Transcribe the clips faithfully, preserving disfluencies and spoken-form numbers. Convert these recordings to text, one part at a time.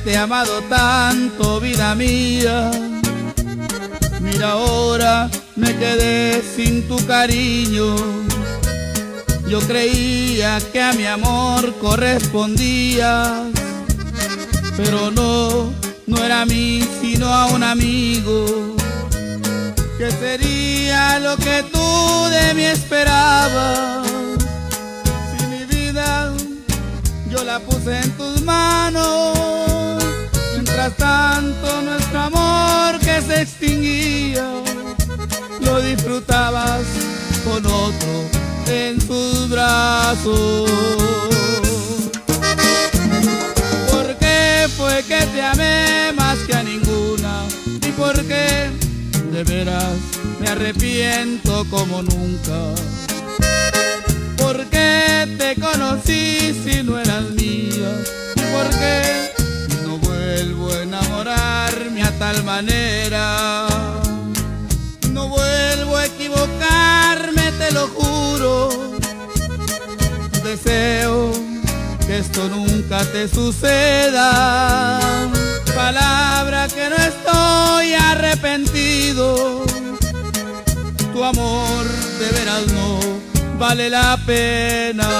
te he amado tanto, vida mía. Mira, ahora me quedé sin tu cariño. Yo creía que a mi amor correspondías, pero no, no era a mí sino a un amigo. ¿Qué sería lo que tú de mí esperabas? Si mi vida yo la puse en tus manos, mientras tanto nuestro amor que se extinguía, lo disfrutabas con otro en sus brazos. ¿Por qué fue que te amé más que a ninguna? ¿Y por qué de veras me arrepiento como nunca? ¿Por qué te conocí si no eras mía? ¿Y por qué no vuelvo a enamorarme a tal manera? No vuelvo a equivocarme, te lo juro. Deseo que esto nunca te suceda. Palabra que no estoy arrepentido. Tu amor de veras no vale la pena.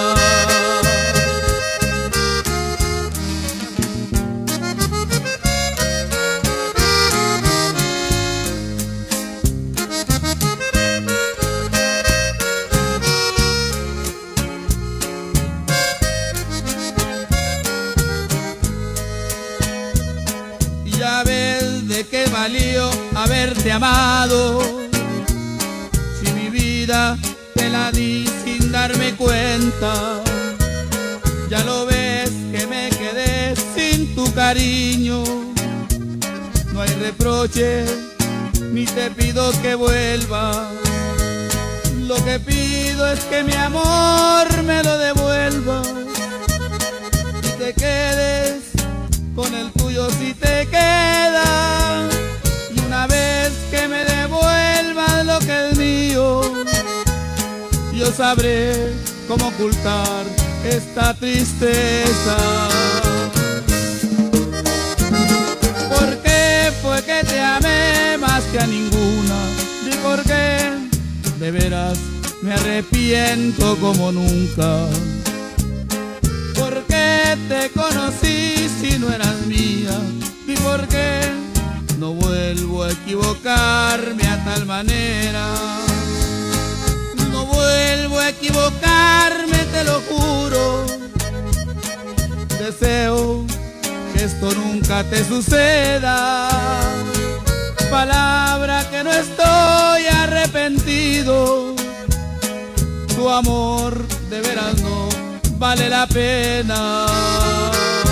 Ya ves de qué valió haberte amado, si mi vida te la di sin darme cuenta. Ya lo ves que me quedé sin tu cariño. No hay reproche, ni te pido que vuelvas. Lo que pido es que mi amor me lo devuelvas y te quedes con el tuyo si te queda. Y una vez que me devuelvas lo que es mío, yo sabré cómo ocultar esta tristeza. ¿Por qué fue que te amé más que a ninguna? ¿Y por qué de veras me arrepiento como nunca? ¿Por qué te conocí si no eras mía? ¿Y por qué no vuelvo a equivocarme a tal manera? No vuelvo a equivocarme, te lo juro. Deseo que esto nunca te suceda. Palabra que no estoy arrepentido. Tu amor de veras no vale la pena.